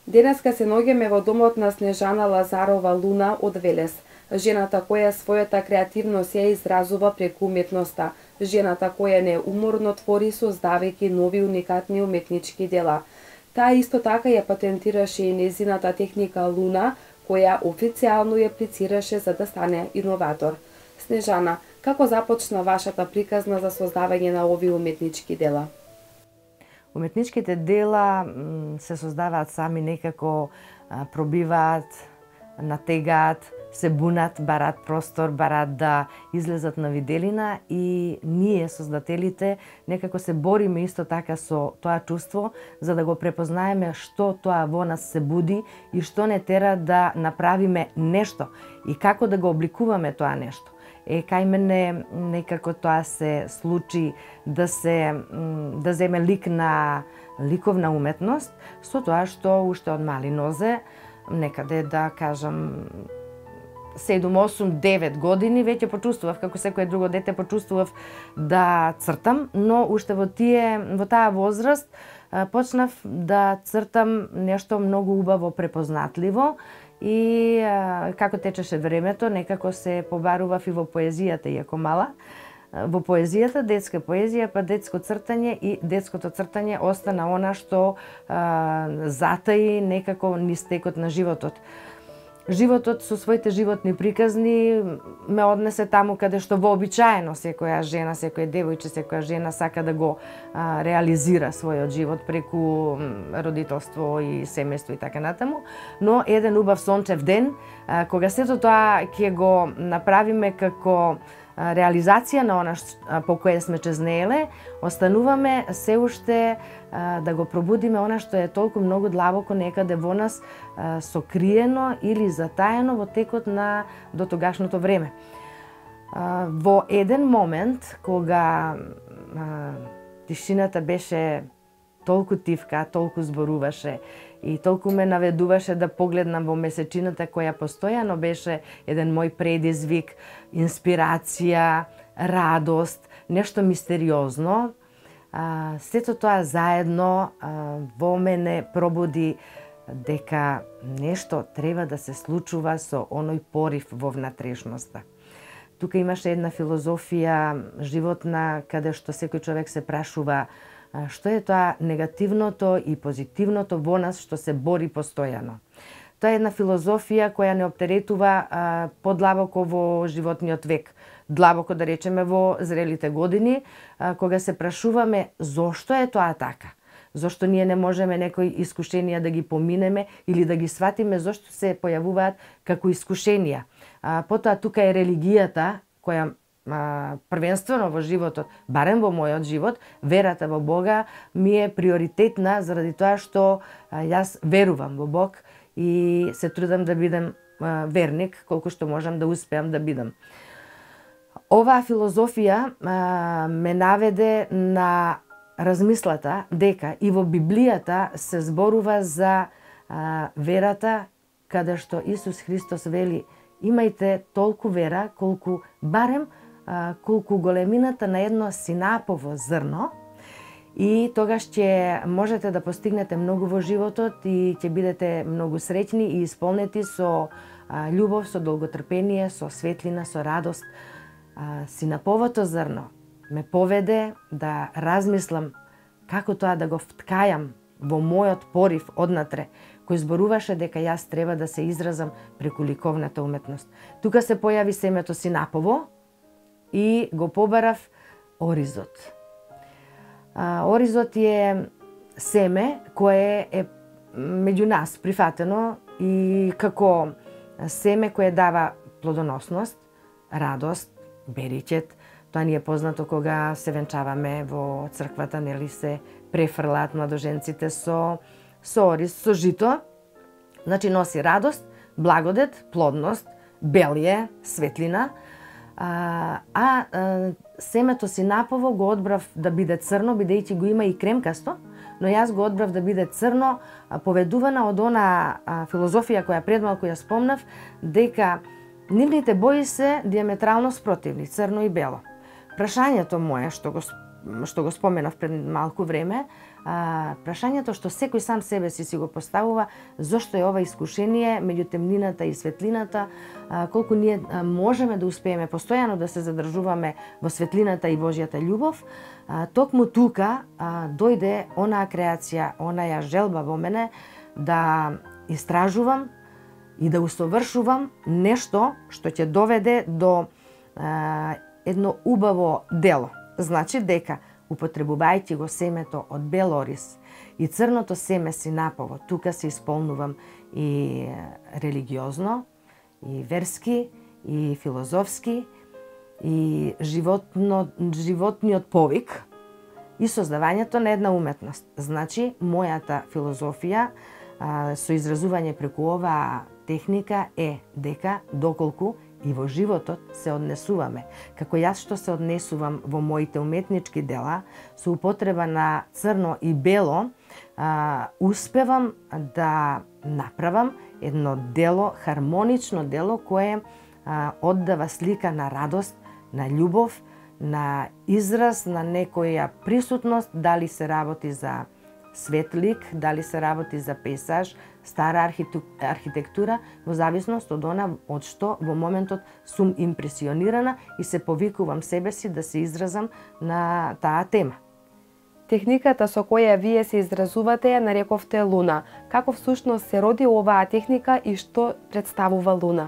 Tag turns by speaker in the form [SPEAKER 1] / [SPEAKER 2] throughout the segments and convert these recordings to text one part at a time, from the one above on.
[SPEAKER 1] Денеска се наоѓаме во домот на Снежана Лазарова Луна од Велес, жената која својата креативност ја изразува преку уметноста, жената која неуморно твори создавајќи нови уникатни уметнички дела. Таа исто така ја патентираше и нејзината техника Луна, која официјално ја аплицираше за да стане иноватор. Снежана, како започна вашата приказна за создавање на овие уметнички дела?
[SPEAKER 2] Уметничките дела се создаваат сами, некако пробиваат, натегаат, се бунат, бараат простор, бараат да излезат на виделина и ние, создателите, некако се бориме исто така со тоа чувство, за да го препознаеме што тоа во нас се буди и што не тера да направиме нешто и како да го обликуваме тоа нешто. Кај мене некако тоа се случи да земе лик на ликовна уметност, со тоа што уште од мали нозе, некаде да кажам 7, 8, 9 години веќе почувствував, како секое друго дете почувствував да цртам, но уште во таа возраст почнав да цртам нешто многу убаво препознатливо и како течеше времето, некако се побарував и во поезијата, иако мала. Во поезијата, детска поезија, па детско цртање и детското цртање остана она што затаи некако низ текот на животот. Животот со своите животни приказни ме однесе таму каде што вообичаено секоја жена, секој девојче, секоја жена сака да го реализира својот живот преку родителство и семејство и така натаму. Но еден убав сончев ден, кога сето тоа ќе го направиме како реализација на она по кое сме чезнееле, остануваме се уште да го пробудиме она што е толку многу длабоко некаде во нас сокриено или затаено во текот на дотогашното време. Во еден момент, кога тишината беше толку тивка, толку зборуваше и толку ме наведуваше да погледнам во месечината која постојано беше еден мој предизвик, инспирација, радост, нешто мистериозно. Сето тоа заедно во мене пробуди дека нешто треба да се случува со оној порив во внатрешноста. Тука имаше една филозофија животна каде што секој човек се прашува што е тоа негативното и позитивното во нас што се бори постојано. Тоа е една филозофија која не оптеретува подлабоко во животниот век, длабоко да речеме во зрелите години, кога се прашуваме зошто е тоа така. Зошто ние не можеме некои искушенија да ги поминеме или да ги сватиме зошто се појавуваат како искушенија. Потоа тука е религијата која првенствено во животот, барем во мојот живот, верата во Бога ми е приоритетна заради тоа што јас верувам во Бог и се трудам да бидам верник колку што можам да успеам да бидам. Оваа филозофија ме наведе на размислата дека и во Библијата се зборува за верата каде што Исус Христос вели имајте толку вера колку барем колку големината на едно синапово зрно и тогаш ќе можете да постигнете многу во животот и ќе бидете многу среќни и исполнети со љубов, со долготрпение, со светлина, со радост. Синаповото зрно ме поведе да размислам како тоа да го вткајам во мојот порив однатре, кој зборуваше дека јас треба да се изразам преку ликовната уметност. Тука се појави семето синапово и го побарав оризот. Оризот е семе кое е меѓу нас прифатено и како семе кое дава плодоносност, радост, беричет. Тоа ни е познато кога се венчаваме во црквата, нели се префрлаат младоженците со ориз, со жито. Значи носи радост, благодет, плодност, белје, светлина. Семето синапово го одбрав да биде црно, бидејќи го има и кремкасто, но јас го одбрав да биде црно, поведувана од она филозофија која пред малку ја спомнав, дека нивните бои се диаметрално спротивни, црно и бело. Прашањето мое што го што го споменав пред малку време, прашањето што секој сам себе си го поставува, зошто е ова искушение меѓу темнината и светлината, колку ние можеме да успееме постојано да се задржуваме во светлината и Божјата љубов. Токму тука дојде онаа креација, онаја желба во мене да истражувам и да усовршувам нешто што ќе доведе до едно убаво дело. Значи дека, употребувајќи го семето од бел орис и црното семе синапово, тука се исполнувам и религиозно, и верски, и филозофски, и животниот повик и создавањето на една уметност. Значи, мојата филозофија со изразување преку оваа техника е дека доколку и во животот се однесуваме, како јас што се однесувам во моите уметнички дела, со употреба на црно и бело, успевам да направам едно дело, хармонично дело, кое оддава слика на радост, на љубов, на израз, на некоја присутност, дали се работи за светлик, дали се работи за пейзаж, стара архитектура, во зависност од она од што во моментот сум импресионирана и се повикувам себе си да се изразам на таа тема.
[SPEAKER 1] Техниката со која вие се изразувате ја нарековте луна. Како всушност се роди оваа техника и што представува луна?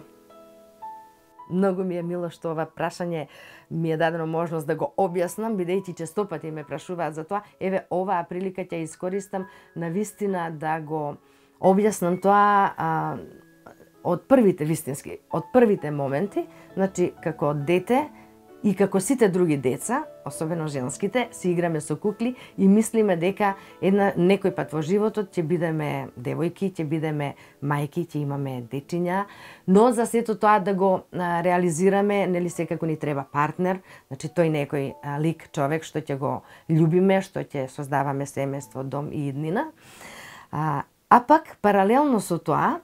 [SPEAKER 2] Многу ми е мило што ова прашање ми е дадено можност да го објаснам, бидејќи често пати ме прашуваат за тоа. Еве, оваа прилика ќе искористам на вистина да го објаснам тоа од првите моменти, значи како дете и како сите други деца, особено женските, си играме со кукли и мислиме дека некој пат во животот ќе бидеме девојки, ќе бидеме мајки, ќе имаме дечиња, но за сето тоа да го реализираме, нели секако ни треба партнер, значи тој некој лик, човек што ќе го љубиме, што ќе создаваме семејство, дом и иднина. А пак, паралелно со тоа,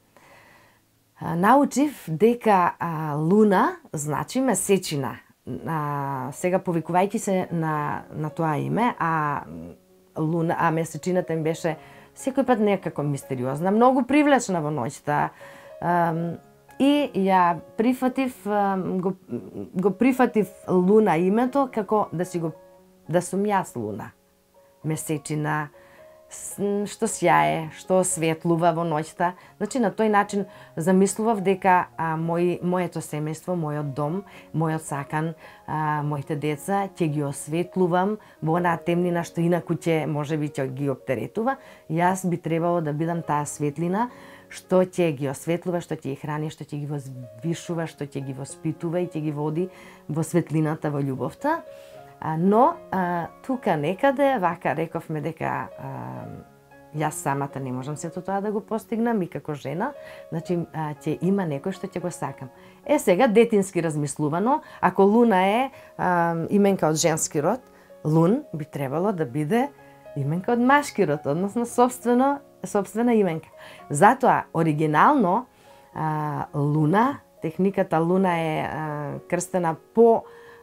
[SPEAKER 2] научив дека луна значи месечина. Сега повикувајќи се на тоа име, а месечината им беше секој пат некако мистериозна, многу привлечна во ноќта. И ја прифатив, го прифатив луна името како да сум јас луна. Месечина, што сјае, што осветлува во ноќта. Значи, на тој начин замислував дека моето семејство, мојот дом, мојот сакан, моите деца, ќе ги осветлувам во онаа темнина што инаку ќе, можеби, ќе ги оптеретува. Јас би требало да бидам таа светлина што ќе ги осветлува, што ќе ги храни, што ќе ги возвишува, што ќе ги воспитува и ќе ги води во светлината, во љубовта. Но тука некаде, вака рековме дека јас самата не можам сето тоа да го постигнам и како жена, значи ќе има некој што ќе го сакам. Сега детински размислувано, ако луна е именка од женски род, лун би требало да биде именка од машки род, односно собствена именка. Затоа, оригинално, луна, техниката луна е крстена по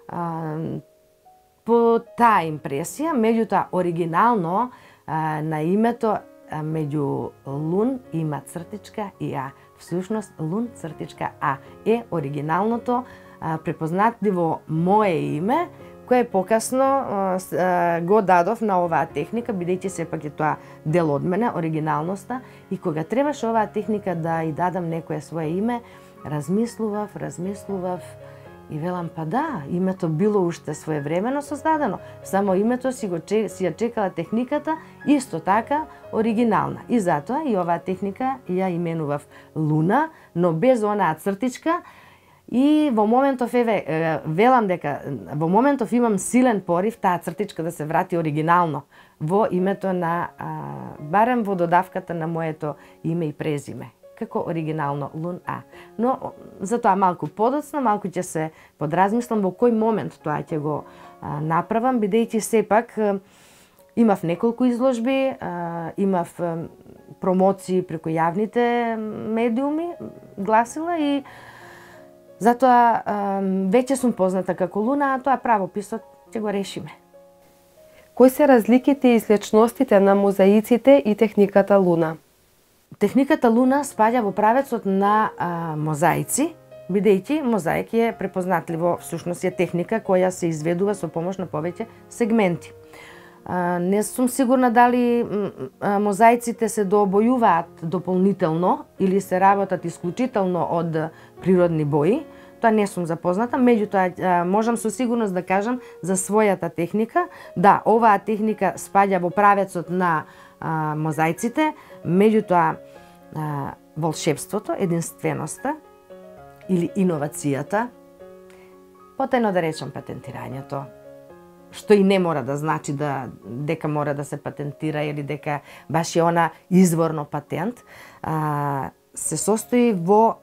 [SPEAKER 2] таа импресија, меѓутоа оригинално на името меѓу лун има цртичка и а. Всушност лун цртичка а е оригиналното препознатливо мое име, кое покасно го дадов на оваа техника, бидејќи сепак е тоа дел од мене, оригиналноста, и кога требаше оваа техника да ја дадам некое свое име, размислував, и велам, па да, името било уште своевремено создадено, само името си ја чекала техниката, исто така оригинална. И затоа и оваа техника ја именував Луна, но без онаа цртичка. И во моментов, велам дека во моментов имам силен порив таа цртичка да се врати оригинално во името на, барем во додавката на моето име и презиме, како оригинално Лун А. Но за тоа малку подоцна, малку ќе се подразмислам во кој момент тоа ќе го направам, бидејќи сепак имав неколку изложби, имав промоции преку јавните медиуми, гласила, и затоа веќе сум позната како Луна, а тоа правописот ќе го решиме.
[SPEAKER 1] Кои се разликите и сличностите на мозаиците и техниката Луна?
[SPEAKER 2] Техниката Луна спаѓа во правецот на мозаици, бидејќи мозаик е препознатливо, всушност е техника која се изведува со помош на повеќе сегменти. Не сум сигурна дали мозаиците се дообојуваат дополнително или се работат исклучително од природни бои. Тоа не сум запозната, меѓутоа можам со сигурност да кажам за својата техника. Да, оваа техника спаѓа во правецот на мозаиците, меѓутоа волшебството, единственоста или иновацијата, потајно да речам патентирањето, што и не мора да значи дека мора да се патентира или дека баш е она изворно патент, се состои во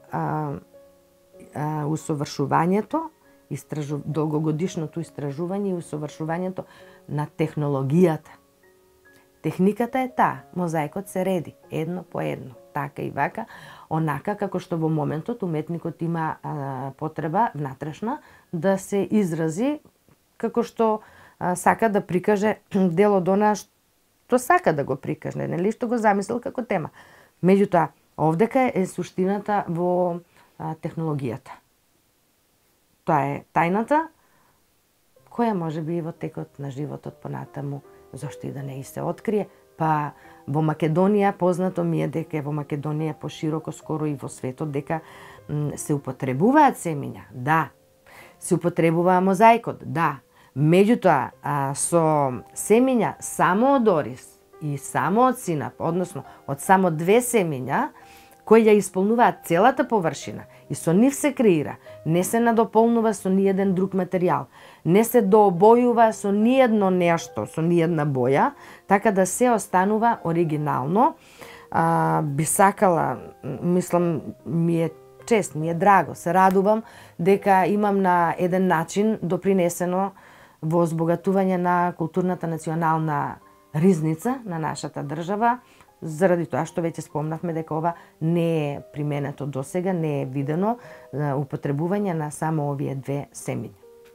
[SPEAKER 2] усовршувањето, долгогодишното истражување и усовршувањето на технологијата. Техниката е таа, мозаикот се реди едно по едно, така и вака, онака како што во моментот уметникот има потреба внатрешна да се изрази како што сака да прикаже дел од она што сака да го прикаже, нели, што го замислил како тема. Меѓутоа, овдека е суштината во технологијата. Тоа е тајната која може би во текот на животот понатаму зошто и да не и се открие, па во Македонија познато ми е дека во Македонија пошироко скоро и во светот дека се употребуваат семиња, да. Се употребуваа мозаикот, да. Меѓутоа со семиња само од орис и само од синап, односно од само две семиња кои ја исполнуваат целата површина и со нив се креира, не се надополнува со ниеден друг материјал, не се дообојува со ниедно нешто, со ниедна боја, така да се останува оригинално. Би сакала, мислам, ми е чест, ми е драго, се радувам дека имам на еден начин допринесено во збогатување на културната национална ризница на нашата држава, заради тоа што веќе спомнавме дека ова не е применето досега, не е видено употребување на само овие две семиња.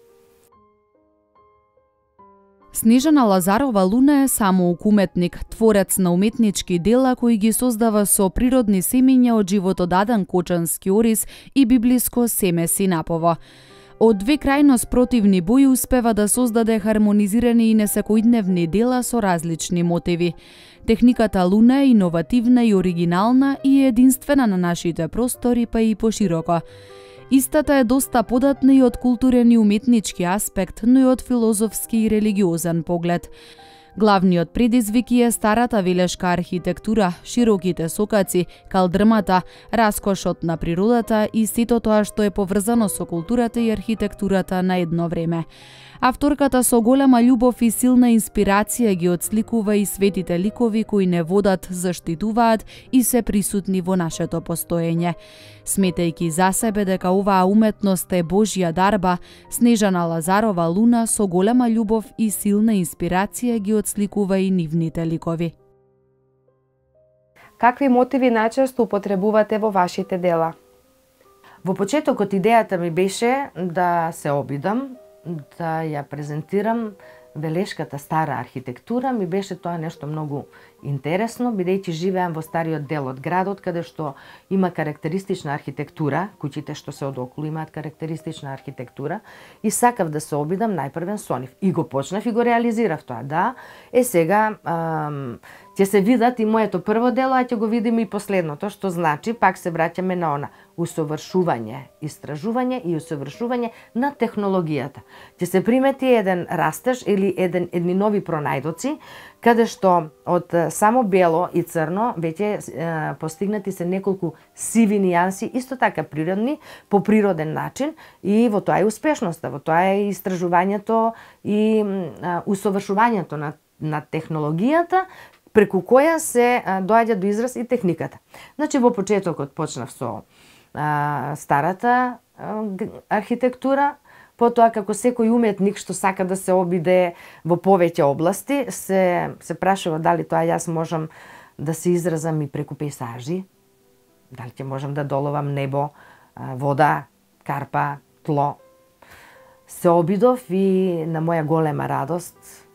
[SPEAKER 3] Снежана Лазарова Луна е самоук уметник, творец на уметнички дела кои ги создава со природни семиња од животодаден кочански орис и библиско семе синапово. Од две крајно спротивни бои успева да создаде хармонизирани и несекојдневни дела со различни мотиви. Техниката Луна е иновативна и оригинална и е единствена на нашите простори, па и пошироко. Истата е доста податна и од културен и уметнички аспект, но и од филозофски и религиозен поглед. Главниот предизвик е старата велешка архитектура, широките сокаци, калдрмата, раскошот на природата и сето тоа што е поврзано со културата и архитектурата на едно време. Авторката со голема љубов и силна инспирација ги отсликува и светите ликови кои не водат, заштитуваат и се присутни во нашето постоење. Сметајќи за себе дека оваа уметност е Божја дарба, Снежана Лазарова Луна со голема љубов и силна инспирација ги отсликува и нивните ликови.
[SPEAKER 1] Какви мотиви најчесто употребувате во вашите дела?
[SPEAKER 2] Во почетокот идејата ми беше да се обидам, да ја презентирам велешката стара архитектура. Ми беше тоа нешто многу интересно, бидејќи живеам во стариот дел од градот, каде што има карактеристична архитектура, куќите што се одоколу имаат карактеристична архитектура, и сакав да се обидам најпрвен со нив. И го почнав и го реализирав тоа, да. Сега ќе се видат и моето прво дело, а ќе го видиме и последното, што значи, пак се враќаме на она, усовршување, истражување и усовршување на технологијата. Ќе се примети еден растеж или едни нови пронајдоци, каде што од само бело и црно веќе постигнати се неколку сиви нијанси, исто така природни, по природен начин, и во тоа е успешноста, во тоа е истражувањето и усовршувањето на технологијата, преку која се доаѓа до израз и техниката. Значи, во почетокот почнав со старата архитектура, потоа како секој уметник што сака да се обиде во повеќе области, се прашува дали тоа јас можам да се изразам и преку пейзажи, дали ќе можам да доловам небо, вода, карпа, тло. Се обидов и на моја голема радост,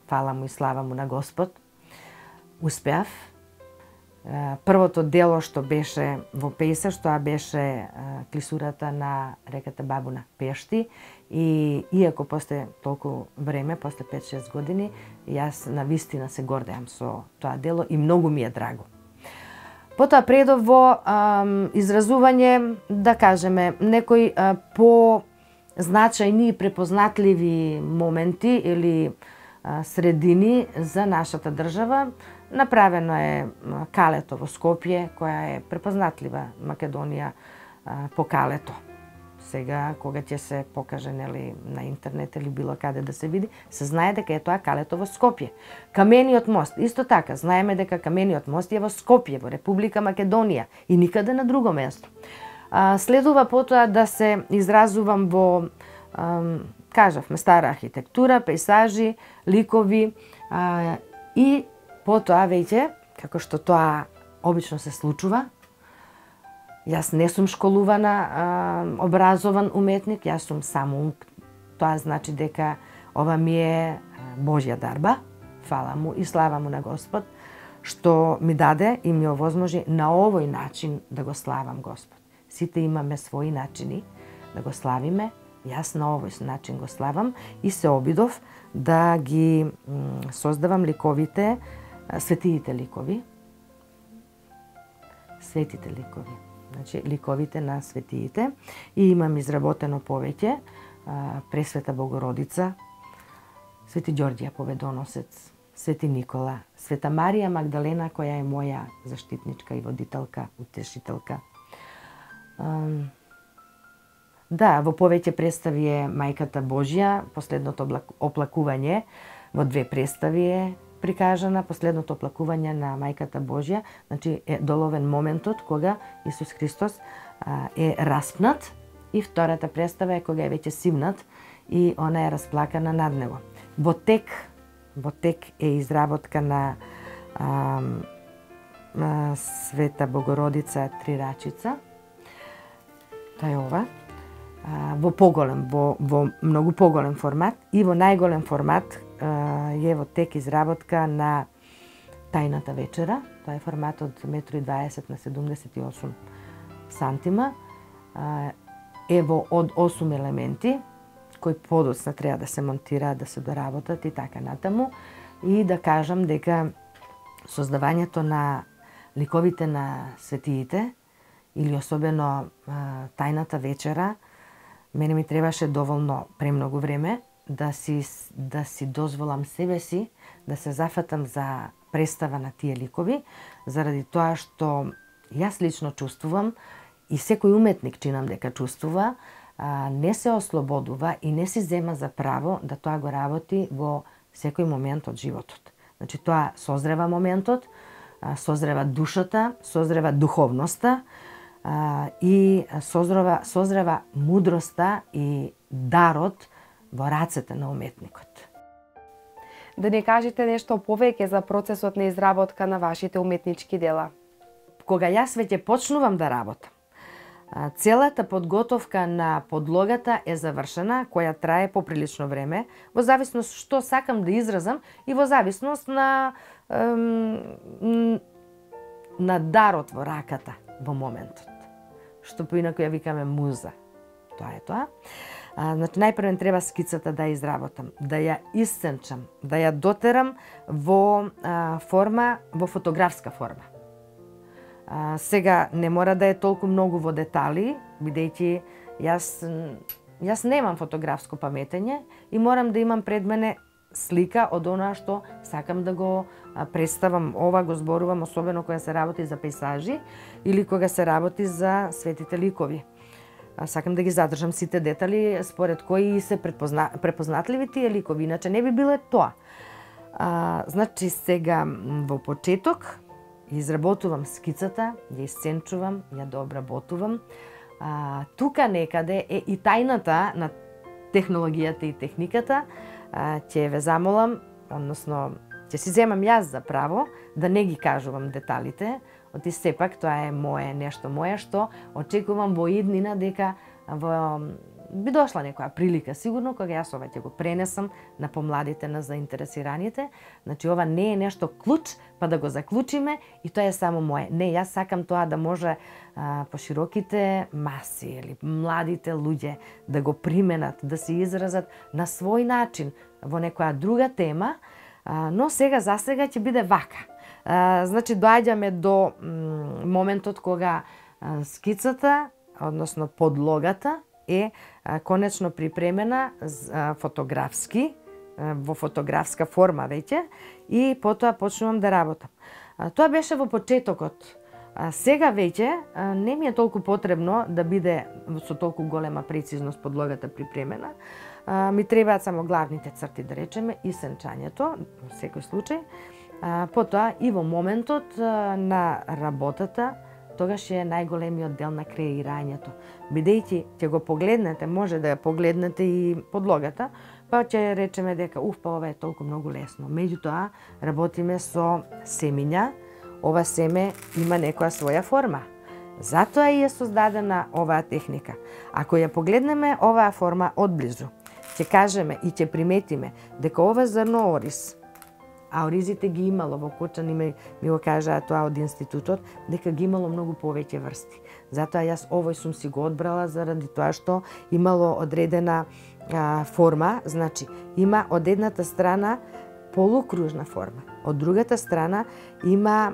[SPEAKER 2] фала му и слава му на Господ, успеав. Првото дело што беше во пејсаж, тоа беше клисурата на реката Бабуна Пешти, и иако после толку време, после 5-6 години, јас навистина се гордеам со тоа дело и многу ми е драго. Потоа предов во изразување, да кажеме, некои по значајни и препознатливи моменти или средини за нашата држава. Направено е калето во Скопје, која е препознатлива Македонија по калето. Сега, кога ќе се покаже нели, на интернет или било каде да се види, се знае дека е тоа калето во Скопје. Камениот мост, исто така, знаеме дека Камениот мост е во Скопје, во Република Македонија и никаде на друго место. Следува потоа да се изразувам во, кажавме, стара архитектура, пейсажи, ликови и потоа веќе, како што тоа обично се случува, јас не сум школувана, образован уметник, јас сум само, тоа значи дека ова ми е Божја дарба, фала му и слава му на Господ, што ми даде и ми овозможи на овој начин да го славам Господ. Сите имаме своји начини да го славиме, јас на овој начин го славам и се обидов да ги создавам ликовите, светиите ликови, светите ликови, значи ликовите на светиите, и имам изработено повеќе Пресвета Богородица, Свети Ѓорѓија Победоносец, Свети Никола, Света Марија Магдалена, која е моја заштитничка и водителка, утешителка. Да, во повеќе представи е Мајката Божја, последното оплакување во 2 представи е прикажана, последното оплакување на Мајката Божја, значи е доловен моментот кога Исус Христос е распнат, и втората представа е кога е веќе сивнат и она е расплакана над него. Во тек е изработка на Света Богородица Трирачица. Тоа е ова. Во поголем, во многу поголем формат и во најголем формат е во тек изработка на Тајната вечера. Тоа е форматот 1,20 на 78 сантима. Е во од 8 елементи, кои подоцна треба да се монтираат, да се доработат и така натаму. И да кажам дека создавањето на ликовите на светиите, или особено Тајната вечера, мене ми требаше доволно премногу време да си дозволам себе си да се зафатам за представа на тие ликови, заради тоа што јас лично чувствувам и секој уметник чинам дека чувствува, не се ослободува и не си зема за право да тоа го работи во секој момент од животот. Значи тоа созрева моментот, созрева душата, созрева духовноста и созрева мудроста и дарот во рацете на уметникот.
[SPEAKER 1] Да ни кажете нешто повеќе за процесот на изработка на вашите уметнички дела.
[SPEAKER 2] Кога јас веќе почнувам да работам, целата подготовка на подлогата е завршена, која трае поприлично време, во зависност што сакам да изразам и во зависност на дарот во раката во моментот, што поинаку ја викаме муза. Тоа е тоа. Значи, најпрво треба скицата да ја изработам, да ја исценчам, да ја дотерам во форма, во фотографска форма. Сега не мора да е толку многу во детали, бидејќи јас немам фотографско паметење и морам да имам пред мене слика од она што сакам да го представам. Ова го зборувам особено кога се работи за пейсажи или кога се работи за светите ликови. Сакам да ги задржам сите детали според кои се препознатливи тие ликови, иначе не би било тоа. Значи сега во почеток изработувам скицата, ја исценчувам, ја дообработувам. Тука некаде е и тајната на технологијата и техниката. Ќе ве замолам, односно ќе си земам јас за право да не ги кажувам деталите, оти сепак тоа е нешто мое што очекувам во иднина дека во би дошла некоја прилика сигурно кога јас ова ќе го пренесам на помладите, на заинтересираните. Значи ова не е нешто клуч па да го заклучиме и тоа е само мое. Не, јас сакам тоа да може пошироките маси или младите луѓе да го применат, да се изразат на свој начин во некоја друга тема, но за сега ќе биде вака. Значи доаѓаме до моментот кога скицата, односно подлогата е конечно припремена фотографски, во фотографска форма веќе, и потоа почнувам да работам. Тоа беше во почетокот. Сега веќе не ми е толку потребно да биде со толку голема прецизност подлогата припремена. Ми требаат само главните црти, да речеме, и сенчањето, во секој случај. Потоа и во моментот на работата, тогаш е најголемиот дел на креирањето. Бидејќи ќе го погледнете, може да ја погледнете и подлогата, па ќе речеме дека па ова е толку многу лесно. Меѓутоа работиме со семиња. Ова семе има некоја своја форма. Затоа и е создадена оваа техника. Ако ја погледнеме оваа форма одблизу, ќе кажеме и ќе приметиме дека ова зрно ориз, а оризите ги имало во Кочани, ми го кажаа тоа од институтот, дека ги имало многу повеќе врсти. Затоа јас овој сум си го одбрала заради тоа што имало одредена форма, значи има од едната страна полукружна форма, од другата страна има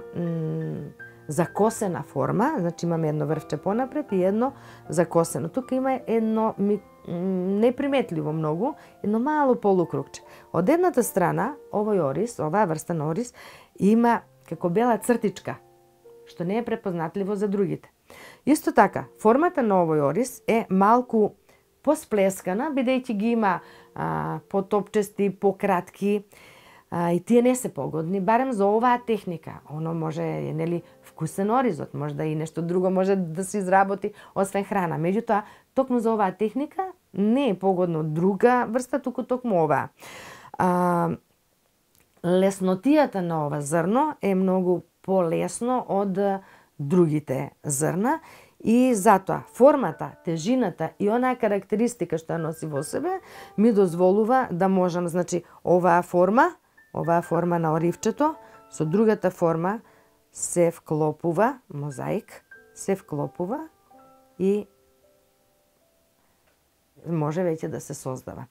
[SPEAKER 2] закосена форма, значи имаме едно врвче понапред и едно закосено. Тука има едно неприметливо многу, едно мало полукругче. Од едната страна, овој ориз, оваа врста на ориз, има како бела цртичка, што не е препознатливо за другите. Исто така, формата на овој ориз е малку посплескана, бидејќи ги има потопчести, пократки, и тие не се погодни, барем за оваа техника. Оно може, нели, вкусен оризот, може да и нешто друго може да се изработи освен храна. Меѓутоа, токму за оваа техника не е погодно друга врста, туку токму оваа. Леснотијата на ова зрно е многу полесно од другите зрна и затоа формата, тежината и онаа карактеристика што ја носи во себе ми дозволува да можам, значи, оваа форма на оривчето со другата форма се вклопува, мозаик, се вклопува и може веќе да се создава.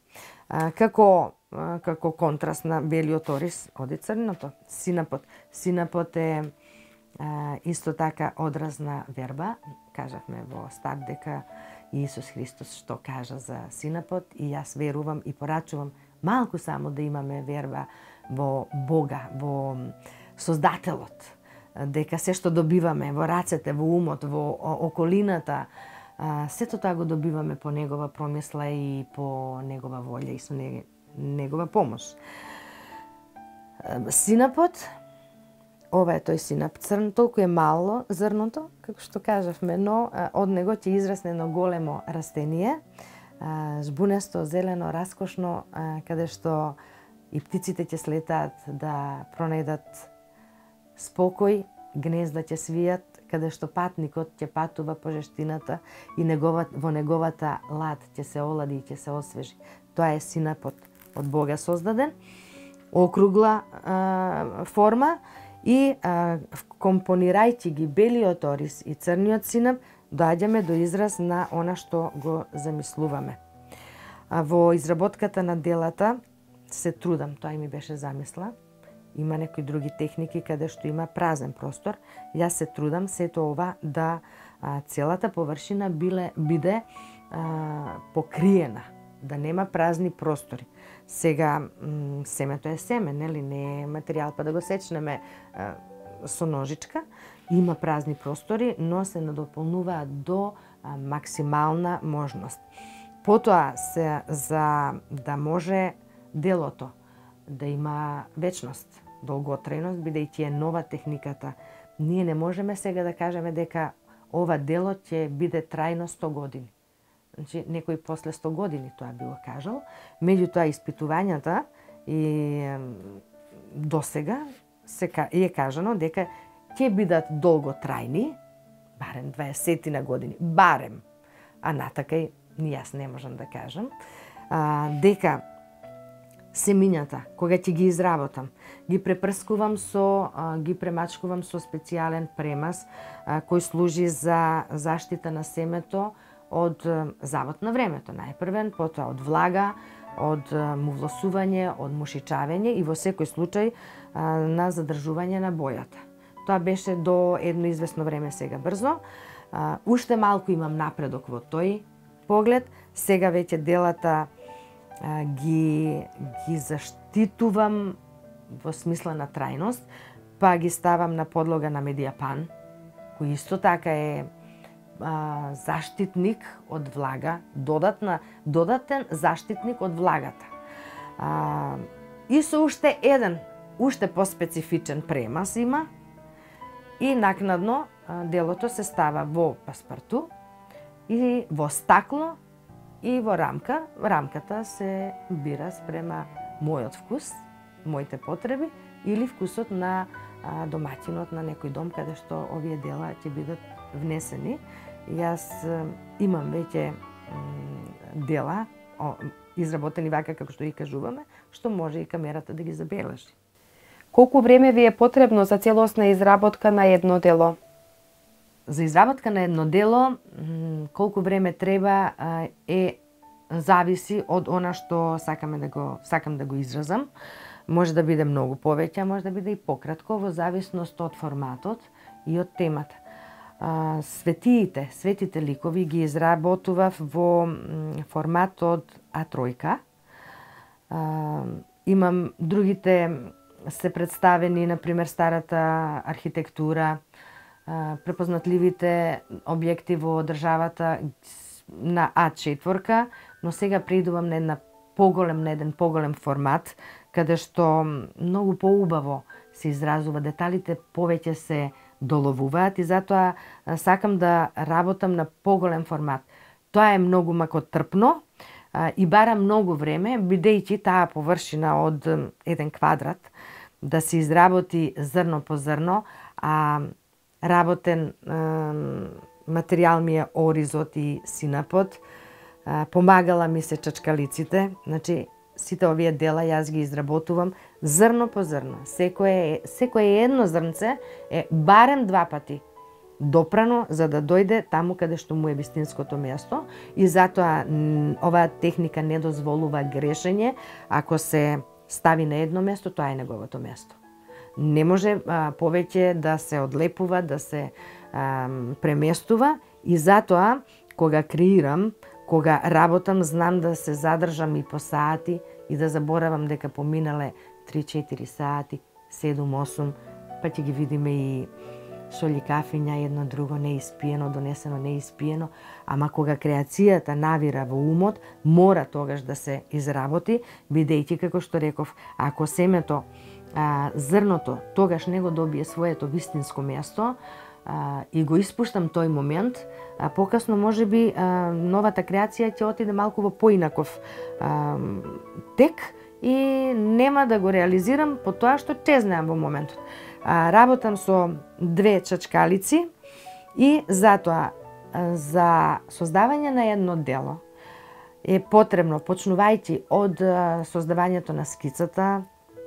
[SPEAKER 2] Како контраст на белиот ориз оди црното, синапот. Синапот е исто така одраз на верба. Кажавме во старт дека Иисус Христос што кажа за синапот и јас верувам и порачувам малку само да имаме верба во Бога, во Создателот, дека се што добиваме во рацете, во умот, во околината, сето тоа го добиваме по негова промисла и по негова волја и со негова помош. Синапот, ова е тој синап црн, толку е мало зрното, како што кажавме, но од него ќе израсне едно големо растение, жбунесто, зелено, раскошно, каде што и птиците ќе слетаат да пронајдат спокој, гнезда ќе свијат, каде што патникот ќе патува по жештината и во неговата лад ќе се олади и ќе се освежи. Тоа е синапот од Бога создаден, округла форма и компонирајќи ги белиот ориз и црниот синап, доаѓаме до израз на она што го замислуваме. Во изработката на делата се трудам, тоа и ми беше замисла. Има некои други техники каде што има празен простор. Јас се трудам сето ова да целата површина биде покриена, да нема празни простори. Сега семето е семе, нели, не е материјал па да го сечнеме со ножичка. Има празни простори, но се надополнуваат до максимална можност. Потоа се за да може делото да има вечност, долготрајност, бидејќи е нова техниката. Ние не можеме сега да кажеме дека ова дело ќе биде трајно 100 години. Значи, некој после 100 години тоа би го кажал. Меѓутоа, испитувањата и досега е кажано дека ќе бидат долготрајни, барем 20 на години, барем. А натака ни јас не можам да кажам, дека семињата, кога ќе ги изработам, ги препрскувам ги премачкувам со специјален премаз кој служи за заштита на семето од завод на времето, најпрвен, потоа од влага, од мувлосување, од мушичавење и во секој случај на задржување на бојата. Тоа беше до едно известно време, сега брзо. Уште малку имам напредок во тој поглед, сега веќе делата ги заштитувам во смисла на трајност, па ги ставам на подлога на медијапан, кој исто така е заштитник од влага, додатен заштитник од влагата. И со уште еден, уште поспецифичен премаз има и накнадно делото се става во паспарту и во стакло и во рамка. Рамката се бира спрема мојот вкус, моите потреби или вкусот на домаќинот на некој дом каде што овие дела ќе бидат внесени. Јас имам веќе дела изработени вака како што ги кажуваме, што може и камерата да ги забележи.
[SPEAKER 1] Колку време ви е потребно за целосна изработка на едно дело?
[SPEAKER 2] За изработка на едно дело, колку време треба зависи од она што сакам да го изразам. Може да биде многу повеќе, може да биде и пократко, во зависност од форматот и од темата. Светите ликови ги изработував во формат од А3. Имам другите се представени, например, старата архитектура, препознатливите објекти во државата на А4, но сега преидувам на еден поголем формат, каде што многу поубаво се изразува, деталите повеќе се доловуваат и затоа сакам да работам на поголем формат. Тоа е многу макотрпно и бара многу време, бидејќи таа површина од еден квадрат да се изработи зрно по зрно, а работен материјал ми е оризот и синапот. Помагала ми се чачкалиците, значи сите овие дела јас ги изработувам зрно по зрно. Секое едно зрнце е барем 2 пати допрано за да дојде таму каде што му е вистинското место и затоа оваа техника не дозволува грешење. Ако се стави на едно место, тоа е неговото место. Не може повеќе да се одлепува, да се преместува и затоа кога креирам, кога работам, знам да се задржам и по сати и да заборавам дека поминале 3-4 сати, 7-8, па ќе ги видиме и соли кафиња, едно друго неиспиено, донесено неиспиено, ама кога креацијата навира во умот, мора тогаш да се изработи, бидејќи, како што реков, ако семето, зрното, тогаш не го добие своето вистинско место, и го испуштам тој момент, покасно можеби новата креација ќе отиде малку во поинаков тек и нема да го реализирам по тоа што чезнеам во моментот. Работам со 2 чачкалици и затоа за создавање на едно дело е потребно, почнувајќи од создавањето на скицата,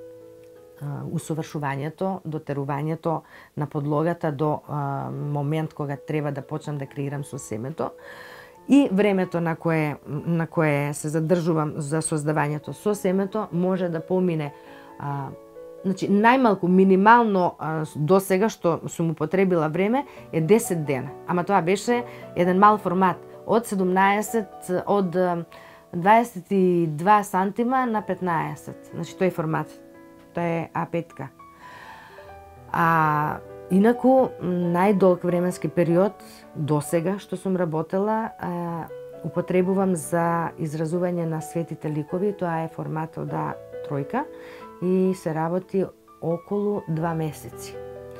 [SPEAKER 2] усовршувањето, дотерувањето на подлогата до момент кога треба да почнам да креирам со семето и времето на кое се задржувам за создавањето со семето може да помине, значи најмалку минимално до сега што сум употребила време е 10 дена, ама тоа беше еден мал формат од 22 сантима на 15, значи тој формат. Тоа е А5. Инаку, најдолг временски период до сега што сум работела, употребувам за изразување на светите ликови, тоа е формат од А3 и се работи околу 2 месеци.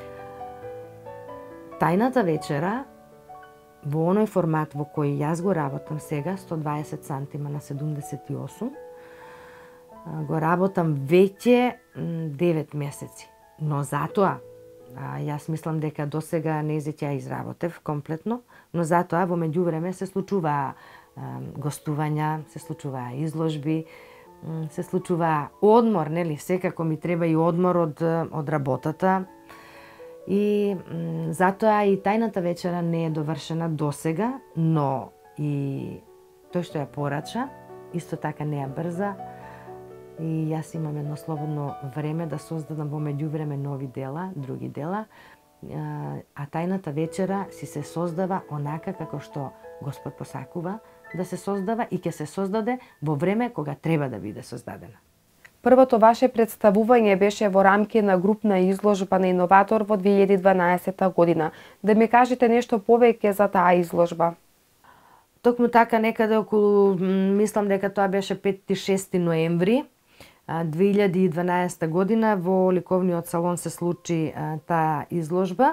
[SPEAKER 2] Тајната вечера, во оној формат во кој јас го работам сега, 120 сантима на 78, го работам веќе 9 месеци. Но затоа, јас мислам дека до сега нејзе ќе ја изработев комплетно, но затоа во меѓувреме се случуваа гостувања, се случуваа изложби, се случува одмор, нели, секако ми треба и одмор од работата. И затоа и тајната вечера не е довршена досега, но и тој што ја порача, исто така не ја брза. И јас имам едно слободно време да создадам во меѓувреме нови дела, други дела, а тајната вечера си се создава онака како што Господ посакува да се создава и ќе се создаде во време кога треба да биде создадена.
[SPEAKER 1] Првото ваше представување беше во рамки на групна изложба на Иноватор во 2012 година. Да ми кажете нешто повеќе за таа изложба.
[SPEAKER 2] Токму така некаде околу, мислам дека тоа беше 5-6 ноември 2012 година во ликовниот салон се случи таа изложба.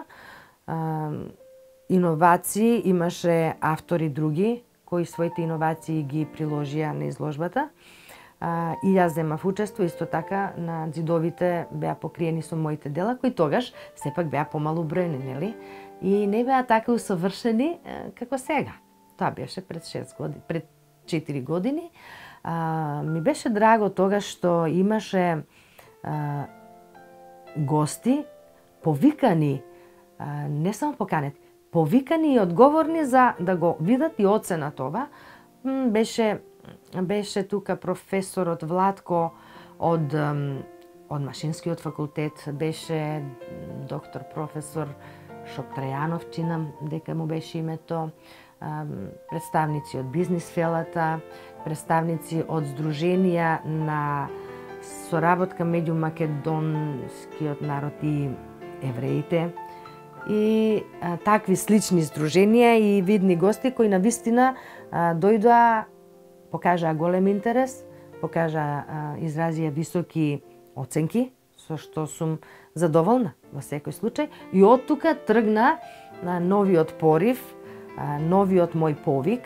[SPEAKER 2] Иновации, имаше автори други кои своите иновации ги приложија на изложбата. И јас земав учество, исто така на ѕидовите беа покриени со моите дела, кои тогаш сепак беа помалу бројни, нели? И не беа така усовршени како сега. Тоа беше пред 4 години. Ми беше драго тогаш што имаше гости повикани, не само поканети, повикани и одговорни за да го видат и оценат ова. Беше тука професорот Владко од Машинскиот факултет, беше доктор професор Шоптрајанов, чинам дека му беше името, представници од бизнис фелата, представници од Сдруженија на соработка меѓу македонскиот народ и евреите, и такви слични здруженија и видни гости кои навистина дојдоа, покажаа голем интерес, изразија високи оценки, со што сум задоволна во секој случај. И од тука тргна новиот порив, новиот мој повик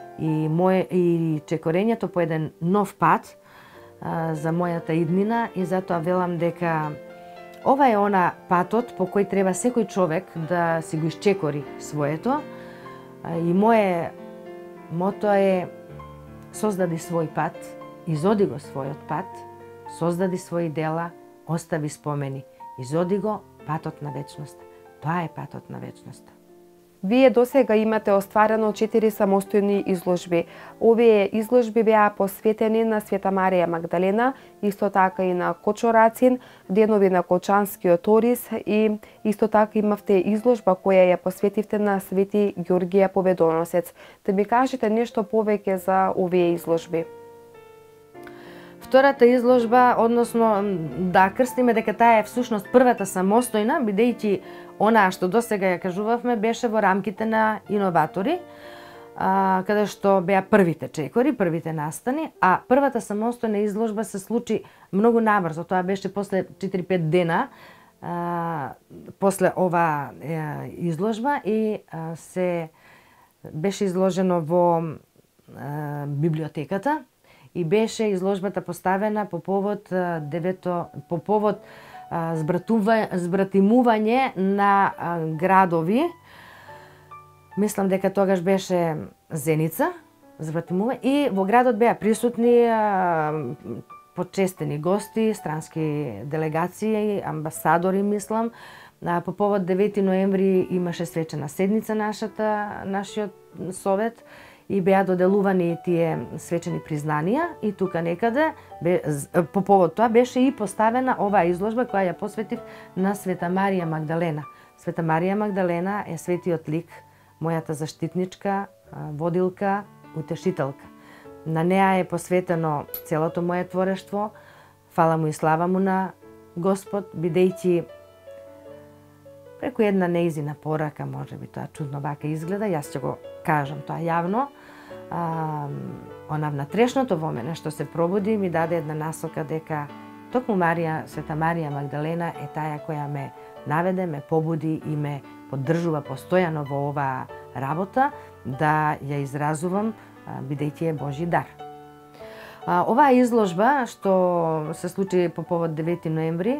[SPEAKER 2] и чекорењето по еден нов пат за мојата иднина, и затоа велам дека ова е она патот по кој треба секој човек да си го исчекори своето. И моје мото е: создади свој пат, изоди го својот пат, создади своји дела, остави спомени, изоди го патот на вечноста. Тоа е патот на вечноста.
[SPEAKER 1] Вие досега имате остварено 4 самостојни изложби. Овие изложби беа посветени на Света Марија Магдалена, исто така и на Кочорацин, денови на Кочанскиот Орис, и исто така имавте изложба која ја посветивте на Свети Ѓорѓија Победоносец. Да ми кажете нешто повеќе за овие изложби.
[SPEAKER 2] Втората изложба, односно да крстиме дека таа е всушност првата самостојна, бидејќи онаа што досега ја кажувавме беше во рамките на Иноватори, каде што беа првите чекори, првите настани, а првата самостојна изложба се случи многу набрзо. Тоа беше после 4-5 дена после оваа изложба и се беше изложено во библиотеката. И беше изложбата поставена по повод збратимување на градови. Мислам дека тогаш беше Зеница, збратимување, и во градот беа присутни почестени гости, странски делегации, амбасадори, мислам. По повод 9 ноември имаше свечена седница нашиот совет, и беа доделувани тие свечени признанија, и тука некаде по повод тоа беше и поставена оваа изложба која ја посветив на Света Марија Магдалена. Света Марија Магдалена е светиот лик, мојата заштитничка, водилка, утешителка. На неа е посветено целото моје творештво. Фала му и слава му на Господ, бидејќи преку една неизина порака, може би тоа чудно вака изгледа, јас ќе го кажам тоа јавно, она внатрешното во мене што се пробуди ми даде една насока дека токму Света Марија Магдалена е таа која ме наведе, ме побуди и ме поддржува постојано во оваа работа да ја изразувам, бидејќи е Божји дар. Оваа изложба што се случи по повод 9 ноември,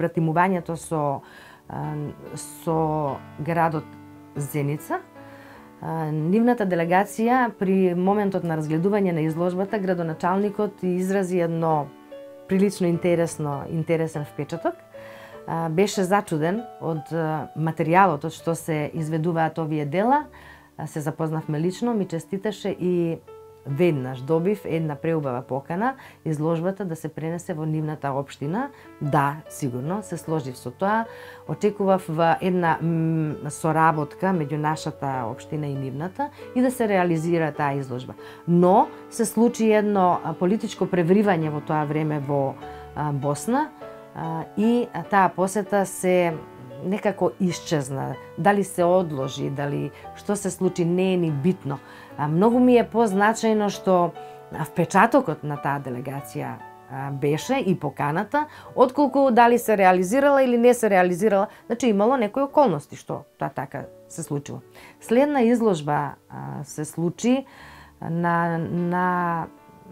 [SPEAKER 2] избратимувањето со градот Зеница, Нивната делегација при моментот на разгледување на изложбата, градоначалникот изрази едно прилично интересен впечаток. Беше зачуден од материјалот од што се изведуваат овие дела. Се запознавме лично, ми честиташе и веднаш добив една преубава покана изложбата да се пренесе во нивната општина. Да, сигурно, се сложив со тоа. Очекував една соработка меѓу нашата општина и нивната и да се реализира таа изложба. Но се случи едно политичко превривање во тоа време во Босна и таа посета се некако исчезна. Дали се одложи, дали што се случи, не е ни битно. Многу ми е позначајно што впечатокот на таа делегација беше и поканата, отколку дали се реализирала или не се реализирала, значи имало некои околности што тоа така се случило. Следна изложба се случи на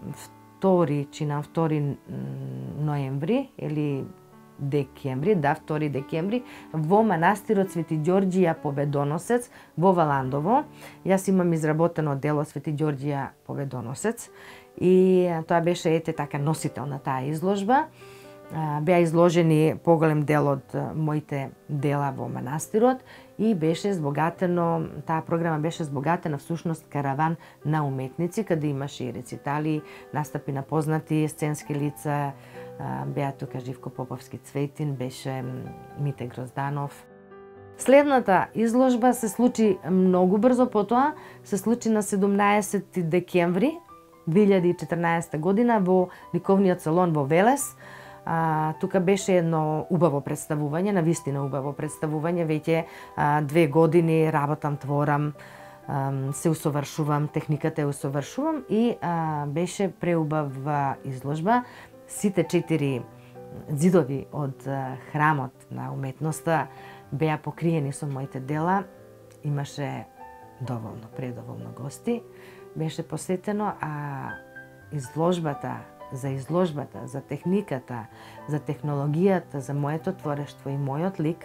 [SPEAKER 2] 2 ноември или декември, 2 декември, во манастирот Свети Ѓорѓија Победоносец во Валандово. Јас имам изработено дело Свети Ѓорѓија Победоносец и тоа беше така носител на таа изложба. Беа изложени поголем дел од моите дела во манастирот и беше збогатено, таа програма беше збогатена всушност караван на уметници, каде имаше и рецитали, настапи на познати сценски лица. Беа тука Живко Поповски Цветин, беше Мите Грозданов. Следната изложба се случи многу брзо потоа, се случи на 17 декември 2014 година во Ликовниот салон во Велес. Тука беше едно убаво представување, навистина убаво представување, веќе 2 години работам, творам, се усовршувам, техниката ја усовршувам и беше преубава изложба. Сите 4 ѕидови од храмот на уметноста беа покриени со моите дела. Имаше предоволно гости. Беше посветено, изложбата, за техниката, за технологијата, за моето творештво и мојот лик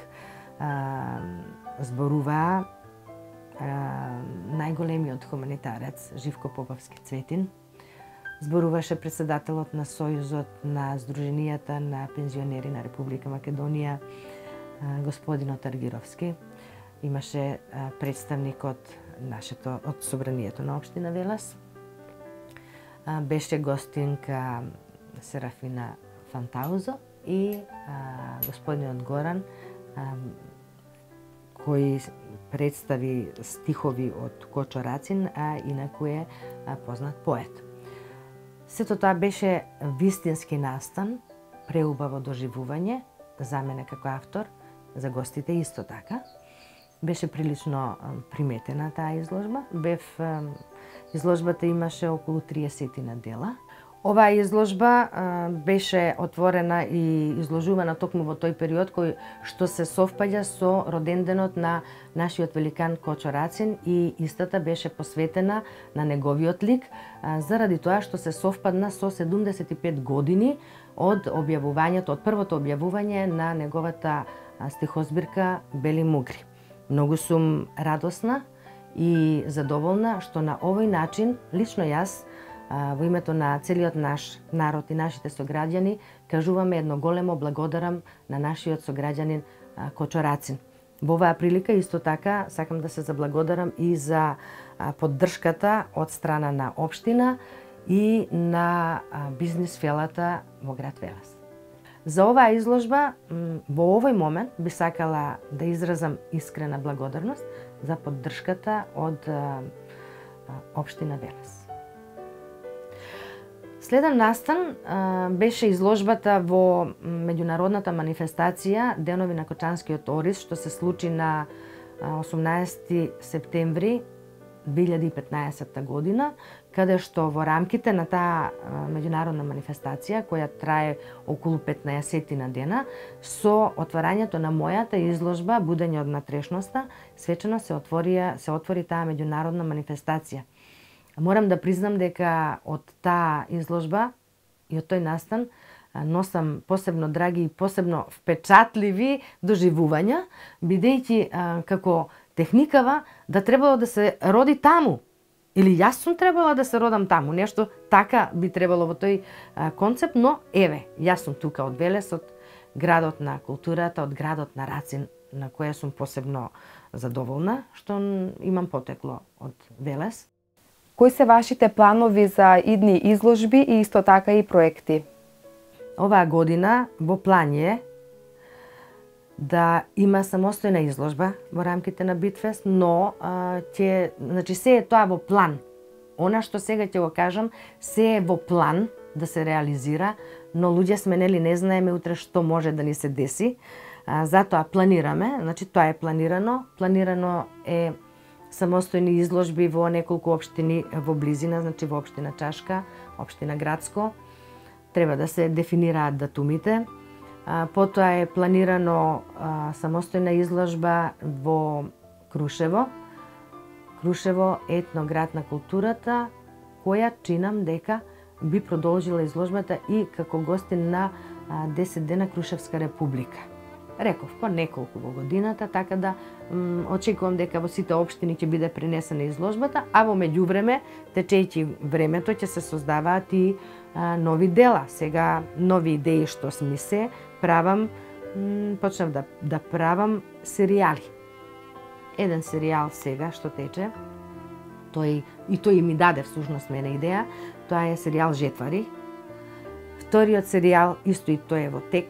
[SPEAKER 2] зборуваа најголемиот хуманитарец Живко Поповски Цветин. Зборуваше председателот на Сојузот на Сдруженијата на пензионери на Република Македонија, господинот Аргировски. Имаше представник од Собранието на општина Велес. Беше гостинка Серафина Фантаузо и господинот Горан, кој представи стихови од Кочо Рацин, а инаку е познат поет. Сето тоа беше вистински настан, преубаво доживување за мене како автор, за гостите исто така. Беше прилично приметена таа изложба. Изложбата имаше околу 30 дела. Оваа изложба беше отворена и изложувана токму во тој период кој што се совпаѓа со роденденот на нашиот великан Кочо Рацин и истата беше посветена на неговиот лик заради тоа што се совпадна со 75 години од објавувањето, од првото објавување на неговата стихозбирка Бели мугри. Многу сум радосна и задоволна што на овој начин лично јас во името на целиот наш народ и нашите сограѓани кажуваме едно големо благодарам на нашиот сограѓанин Кочо Рацин. Во оваа прилика исто така сакам да се заблагодарам и за поддршката од страна на општина и на бизнис фелата во град Велес. За оваа изложба во овој момент би сакала да изразам искрена благодарност за поддршката од општина Велес. Следен настан беше изложбата во меѓународната манифестација Денови на Кочанскиот ориз, што се случи на 18 септември 2015 година, каде што во рамките на таа меѓународна манифестација, која трае околу 15 дена, со отварањето на мојата изложба Будење од натрешноста, свечено се отвори таа меѓународна манифестација. Морам да признам дека од таа изложба и од тој настан носам посебно драги и посебно впечатливи доживувања, бидејќи како техникава да требало да се роди таму. Или јас сум требала да се родам таму, нешто така би требало во тој концепт, но еве, јас сум тука од Велес, од градот на културата, од градот на Рацин, на која сум посебно задоволна, што имам потекло од Велес.
[SPEAKER 1] Кои се вашите планови за идни изложби и исто така и проекти?
[SPEAKER 2] Оваа година во план е да има самостојна изложба во рамките на Битфест, но значи се е тоа во план. Она што сега ќе го кажам, се е во план да се реализира, но луѓе сме нели не знаеме утре што може да ни се деси. Затоа планираме, значи тоа е планирано. Планирано е самостојни изложби во неколку општини во близина, значи во општина Чашка, општина Градско. Треба да се дефинираат датумите. Потоа е планирано самостојна изложба во Крушево. Крушево е етноград на културата, која чинам дека би продолжила изложбата и како гостин на 10 дена Крушевска република. Реков, по неколку во годината, така да очекувам дека во сите општини ќе биде пренесена изложбата, а во меѓувреме, течејќи времето, ќе се создаваат и нови дела. Сега нови идеи што ми се правам, почнав да правам серијали. Еден серијал сега што тече, тој ми даде всушност мене идеја, тоа е серијал Жетвари. Вториот серијал исто и тој е во тек,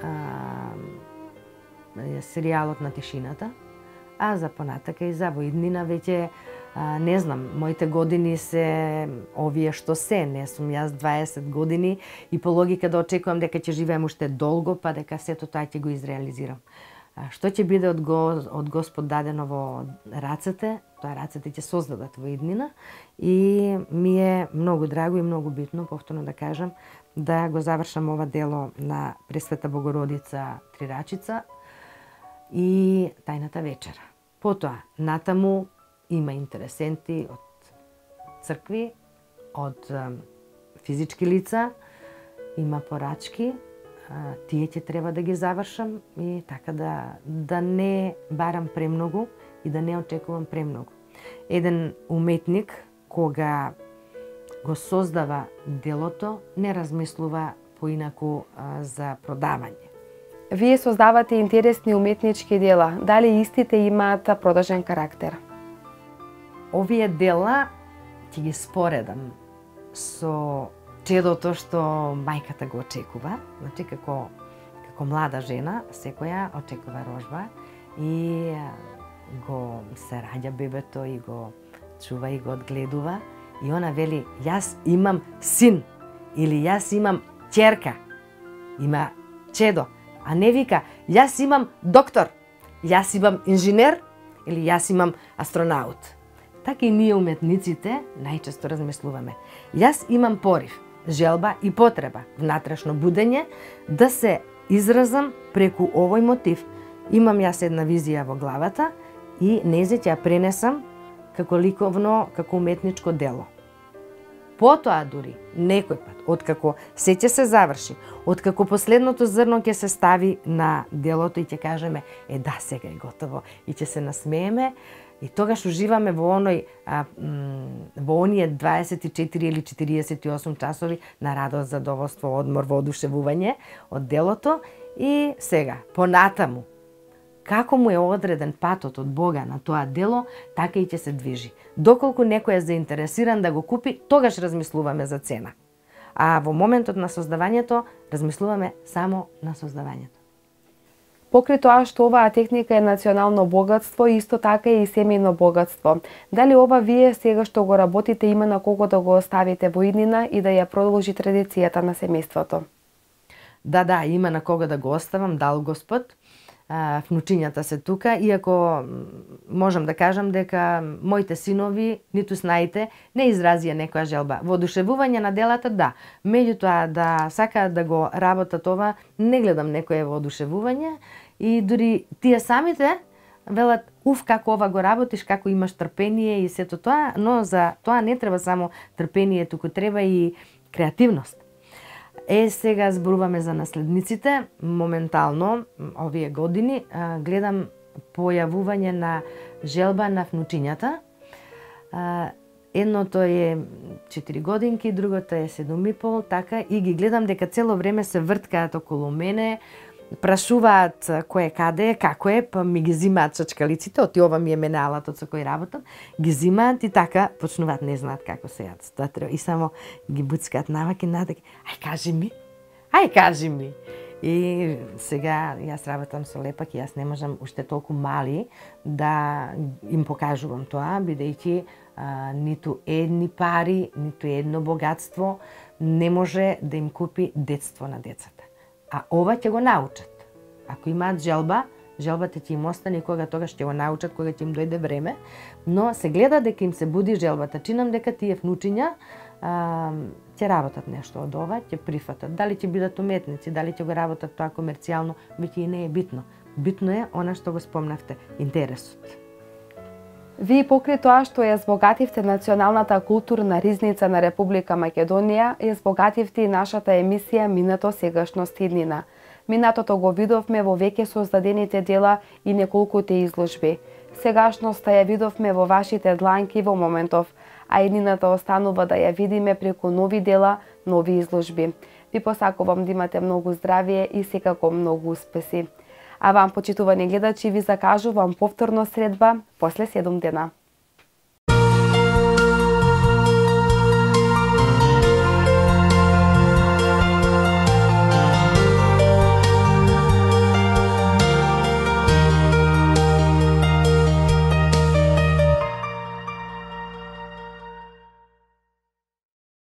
[SPEAKER 2] серијалот на тишината, а за понатака и за во иднина веќе не знам, моите години се овие што се, не сум јас 20 години и по логика да очекувам дека ќе живеем уште долго, па дека сето тоа ќе го изреализирам. Што ќе биде од Господ дадено во рацете, тоа рацете ќе создадат во иднина и ми е многу драго и многу битно, повторно да кажам, да го завршам ова дело на Пресвета Богородица Трирачица и Тајната вечера. Потоа, натаму има интересенти од цркви, од физички лица, има порачки, тие ќе треба да ги завршам и така да не барам премногу и да не очекувам премногу. Еден уметник, кога го создава делото, не размислува поинаку за продавање.
[SPEAKER 1] Вие создавате интересни уметнички дела. Дали истите имаат продолжен карактер?
[SPEAKER 2] Овие дела ќе ги споредам со чедото што мајката го очекува, значи како млада жена, секоја очекува рожба и го се раѓа бебето и го чува и го одгледува и она вели јас имам син или јас имам ќерка, има чедо, а не вика јас имам доктор, јас имам инженер или јас имам астронаут. Така и ние уметниците најчесто размислуваме. Јас имам порив, желба и потреба, внатрешно будење, да се изразам преку овој мотив. Имам јас една визија во главата и незе ќе ја пренесам како ликовно, како уметничко дело. Потоа дури, некој пат, откако се ќе се заврши, откако последното зрно ќе се стави на делото и ќе кажеме, да, сега е готово, и ќе се насмееме, и тогаш уживаме во оние 24 или 48 часови на радост, задоволство, одмор, воодушевување од делото. И сега, понатаму, како му е одреден патот од Бога на тоа дело, така и ќе се движи. Доколку некој е заинтересиран да го купи, тогаш размислуваме за цена. А во моментот на создавањето, размислуваме само на создавањето.
[SPEAKER 1] Покрај тоа што оваа техника е национално богатство, исто така и семејно богатство. Дали ова вие сега што го работите има на кого да го оставите во иднина и да ја продолжи традицијата на семејството?
[SPEAKER 2] Да, има на кого да го оставам, дал Господ. Внучињата се тука, иако можам да кажам дека моите синови, ниту снаите, не изразија некоја желба. Воодушевување на делата, да. Меѓутоа, да сакаат да го работат ова, не гледам некое воодушевување и дури тие самите велат, како ова го работиш, како имаш трпение и сето тоа, но за тоа не треба само трпение, туку треба и креативност. Сега зборуваме за наследниците. Моментално, овие години, гледам појавување на желба на внучињата. Едното е 4 годинки, другото е 7,5, така, и ги гледам дека цело време се врткаат околу мене, прашуваат кој е каде, како е, па ми ги зимаат чачкалиците, оти ова ми е меналатот со кој работам, ги зимаат и така почнуваат, не знаат како се јадат. И само ги буцкаат наваки, ај кажи ми. И сега јас работам со Лепак и јас не можам уште толку мали да им покажувам тоа, бидејќи ниту едни пари, ниту едно богатство не може да им купи детство на децата. А ова ќе го научат. Ако имаат желба, желбата ќе им остане и кога тогаш ќе го научат, кога ќе им дојде време, но се гледа дека им се буди желбата. Чинам дека тие внучиња ќе работат нешто од ова, ќе прифатат. Дали ќе бидат уметници, дали ќе го работат тоа комерцијално, веќе и не е битно. Битно е она што го спомнавте, интересот.
[SPEAKER 1] Вие покрај тоа што ја збогативте националната културна ризница на Република Македонија, ја збогативте и нашата емисија Минато, сегашност и иднина. Минатото го видовме во веќе создадените дела и неколкуте изложби. Сегашноста ја видовме во вашите дланки во моментов, а иднината останува да ја видиме преку нови дела, нови изложби. Ви посакувам да имате многу здравие и секако многу успеси. А вам, почитувани гледачи, ви закажувам повторно средба после 7 дена.